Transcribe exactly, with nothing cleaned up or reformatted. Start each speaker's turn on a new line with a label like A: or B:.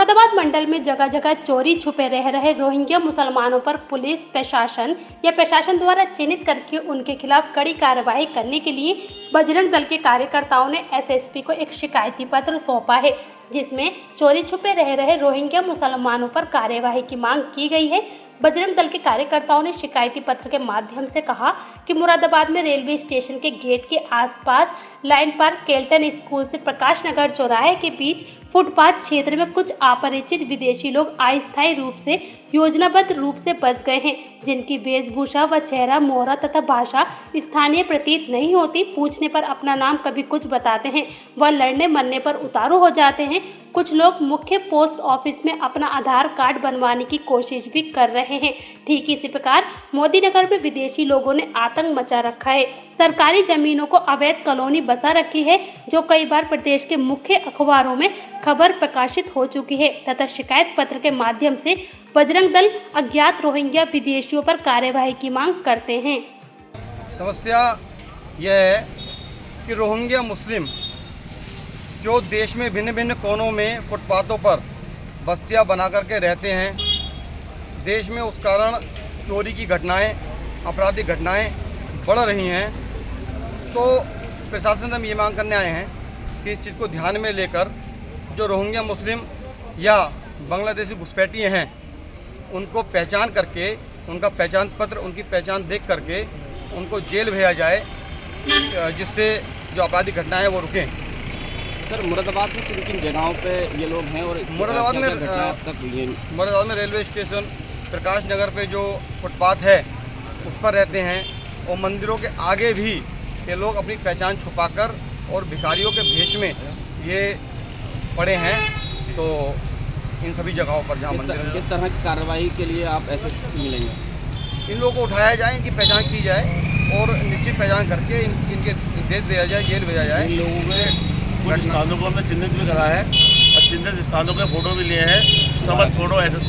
A: मुरादाबाद मंडल में जगह जगह चोरी छुपे रह रहे रोहिंग्या मुसलमानों पर पुलिस प्रशासन या प्रशासन द्वारा चिन्हित करके उनके खिलाफ कड़ी कार्रवाई करने के लिए बजरंग दल के कार्यकर्ताओं ने एसएसपी को एक शिकायती पत्र सौंपा है, जिसमें चोरी छुपे रह रहे रोहिंग्या मुसलमानों पर कार्यवाही की मांग की गई है। बजरंग दल के कार्यकर्ताओं ने शिकायती पत्र के माध्यम से कहा कि मुरादाबाद में रेलवे स्टेशन के गेट के आसपास लाइन पार्क केल्टन स्कूल से प्रकाश नगर चौराहे के बीच फुटपाथ क्षेत्र में कुछ अपरिचित विदेशी लोग अस्थायी रूप से योजनाबद्ध रूप से बस गए हैं, जिनकी वेशभूषा व चेहरा मोहरा तथा भाषा स्थानीय प्रतीत नहीं होती। पूछने पर अपना नाम कभी कुछ बताते हैं व लड़ने मरने पर उतारू हो जाते हैं। कुछ लोग मुख्य पोस्ट ऑफिस में अपना आधार कार्ड बनवाने की कोशिश भी कर रहे हैं। ठीक इसी प्रकार मोदी नगर में विदेशी लोगों ने आतंक मचा रखा है। सरकारी जमीनों को अवैध कॉलोनी बसा रखी है, जो कई बार प्रदेश के मुख्य अखबारों में खबर प्रकाशित हो चुकी है तथा शिकायत पत्र के माध्यम से बजरंग दल अज्ञात रोहिंग्या विदेशियों पर कार्यवाही की मांग करते हैं।
B: समस्या यह है कि रोहिंग्या मुस्लिम जो देश में भिन्न भिन्न कोनों में फुटपाथों पर बस्तियां बना करके रहते हैं, देश में उस कारण चोरी की घटनाएं, आपराधिक घटनाएं बढ़ रही हैं। तो प्रशासन से हम ये मांग करने आए हैं कि इस चीज़ को ध्यान में लेकर जो रोहिंग्या मुस्लिम या बांग्लादेशी घुसपैठिए हैं, उनको पहचान करके, उनका पहचान पत्र, उनकी पहचान देख करके उनको जेल भेजा जाए, जिससे जो आपराधिक घटनाएं हैं वो रुकें।
C: सर, मुरादाबाद में किन किन जगहों पे ये लोग हैं और
B: मुरादाबाद में
C: तक हुई है?
B: मुरादाबाद में रेलवे स्टेशन, प्रकाश नगर पे जो फुटपाथ है उस पर रहते हैं, और मंदिरों के आगे भी ये लोग अपनी पहचान छुपाकर और भिखारियों के भेष में ये पड़े हैं। तो इन सभी जगहों पर जहाँ मंदिर,
C: किस तरह की कार्रवाई के लिए आप ऐसे मिलेंगे?
B: इन लोगों को उठाया जाए, इनकी पहचान की जाए और निश्चित पहचान करके इन, इनके देश भेजा जाए, जेल भेजा जाए।
D: इन लोगों में कुछ स्थानों को हमने चिन्हित भी करा है और चिन्हित स्थानों के फोटो भी लिए हैं। समझ फोटो ऐसे